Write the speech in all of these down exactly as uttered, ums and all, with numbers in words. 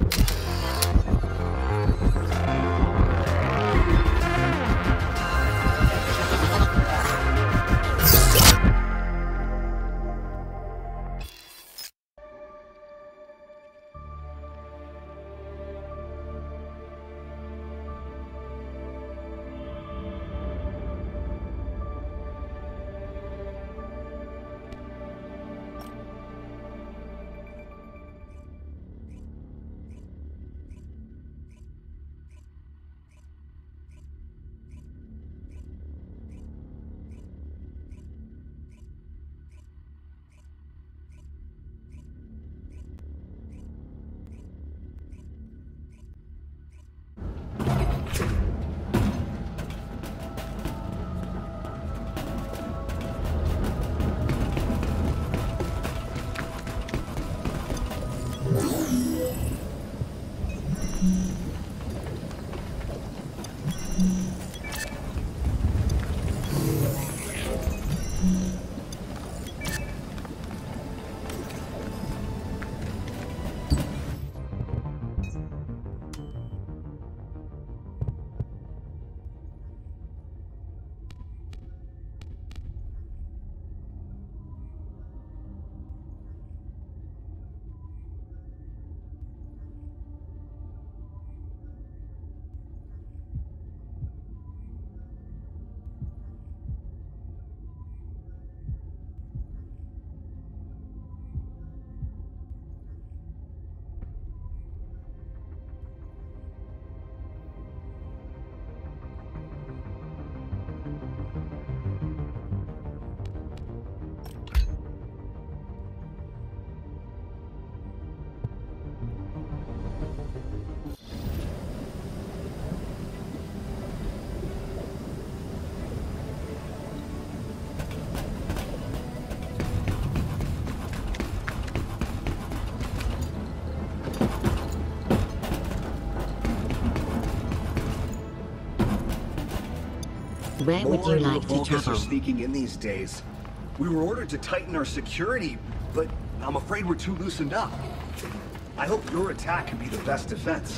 Where would you like to Vulgus travel? are sneaking in these days. We were ordered to tighten our security, but I'm afraid we're too loosened up. I hope your attack can be the best defense.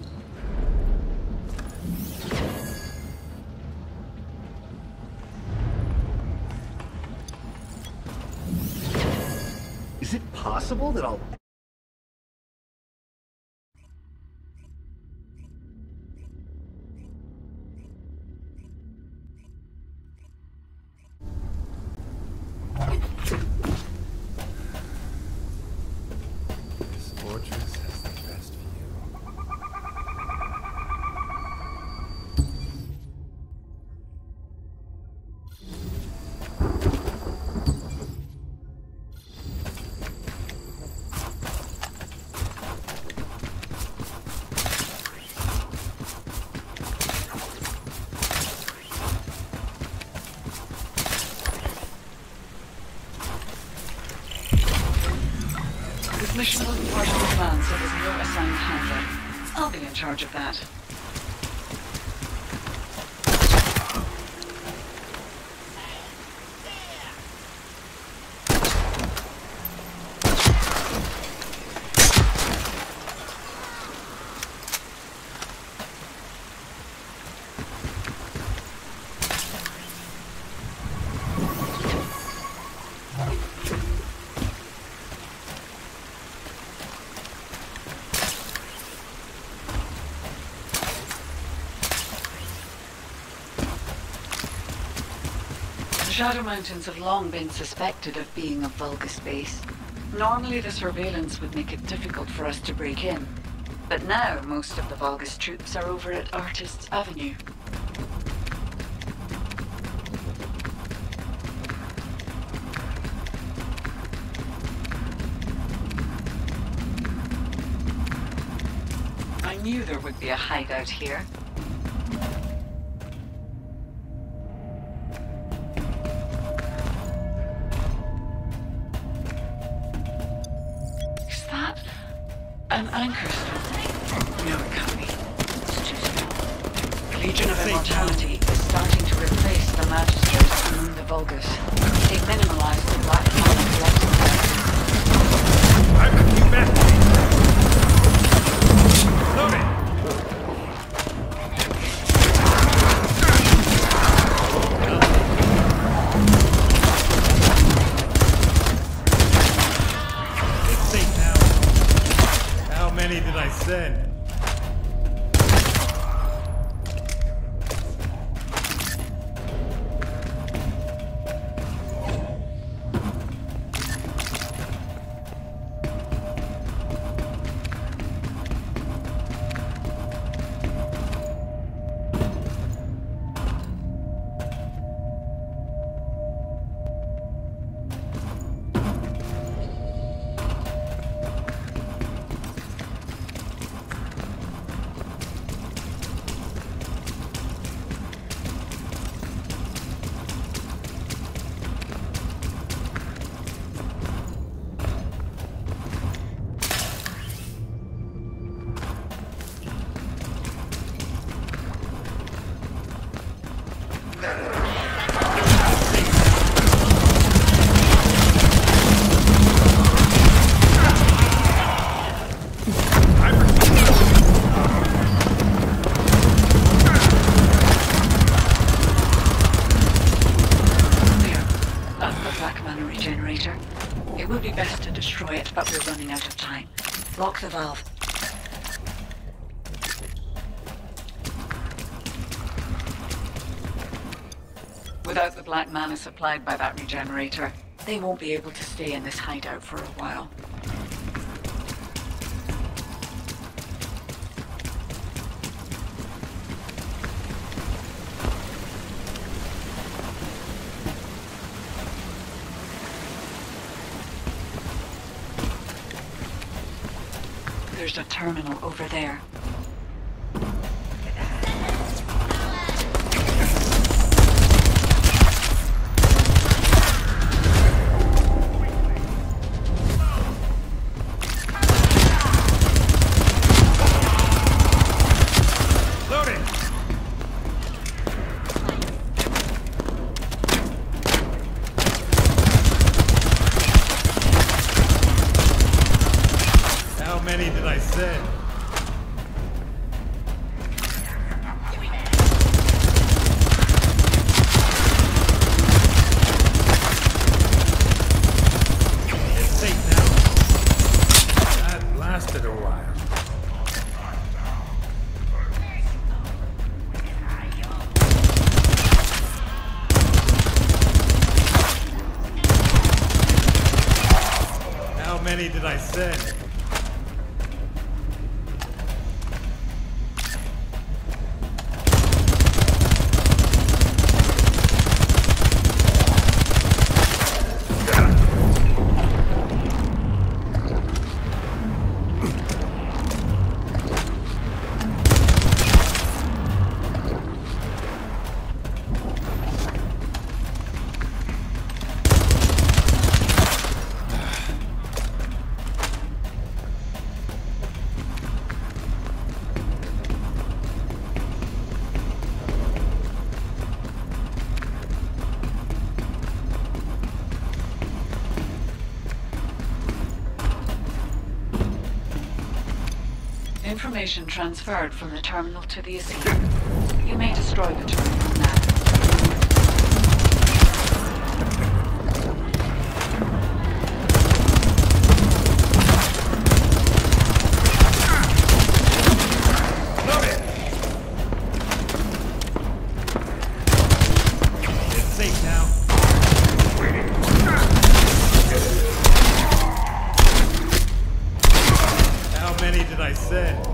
Is it possible that I'll... This mission wasn't part of the plan, so there's no assigned handler. I'll be in charge of that. The Shadow Mountains have long been suspected of being a Vulgus base. Normally the surveillance would make it difficult for us to break in. But now most of the Vulgus troops are over at Artists Avenue. I knew there would be a hideout here. An anchor stone? No, it can't be. It's too small. The Legion of Immortality is starting to replace the Magistrates among the Vulgus. They've minimalized the Black Monarch. I could be back. many did I send? It would be best to destroy it, but we're running out of time. Lock the valve. Without the black mana supplied by that regenerator, they won't be able to stay in this hideout for a while. There's a terminal over there. How many did I send? It's safe now. That lasted a while. How many did I send? Information transferred from the terminal to the Athena. You may destroy the terminal now. It's safe now. How many did I send?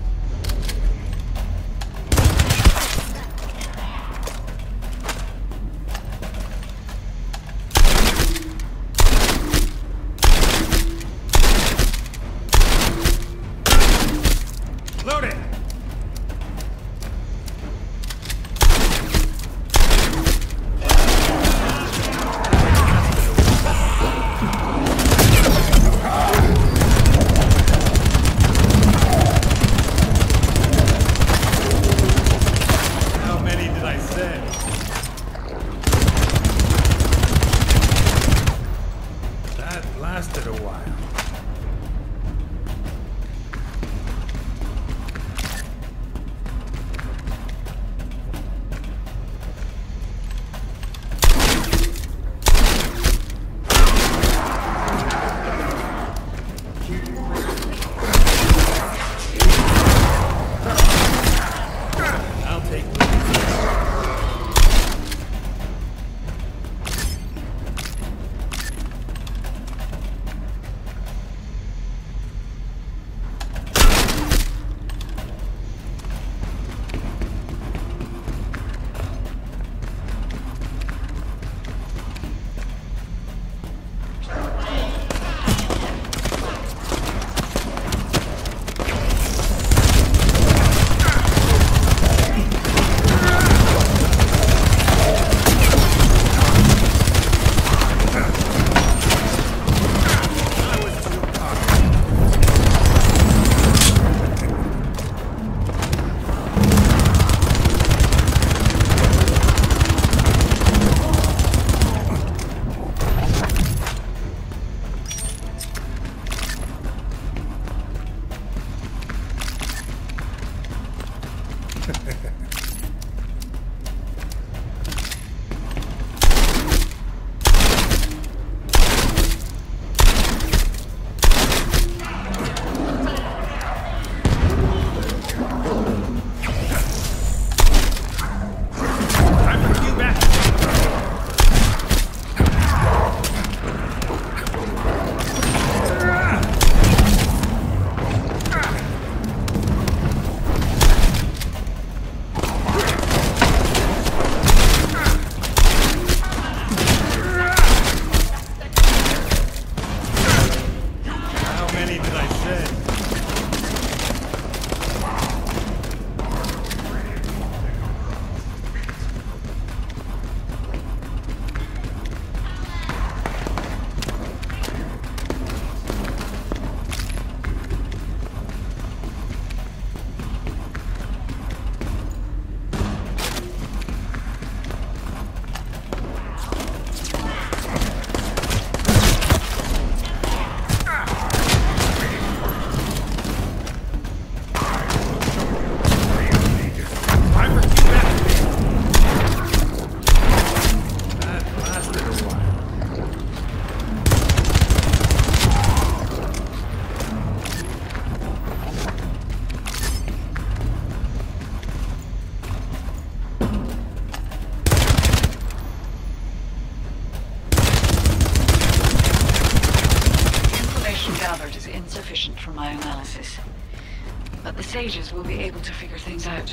Loaded! analysis. But the sages will be able to figure things out.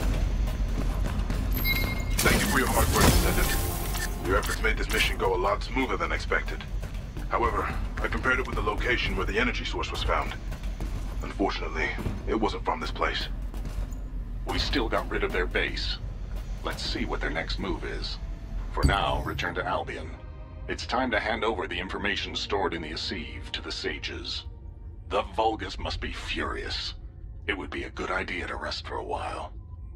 Thank you for your hard work, Lieutenant. Your efforts made this mission go a lot smoother than expected. However, I compared it with the location where the energy source was found. Unfortunately, it wasn't from this place. We still got rid of their base. Let's see what their next move is. For now, return to Albion. It's time to hand over the information stored in the Assive to the sages. The Vulgus must be furious. It would be a good idea to rest for a while.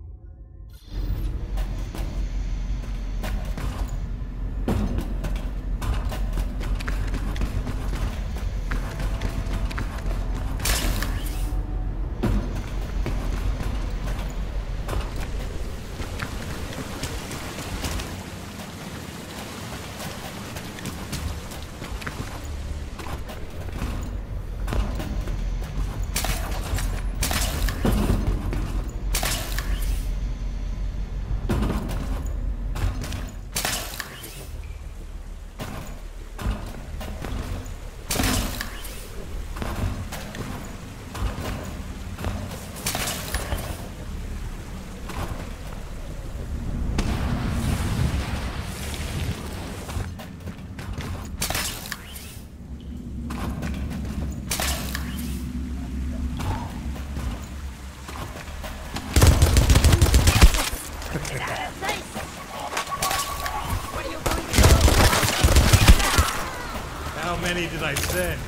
How many did I send?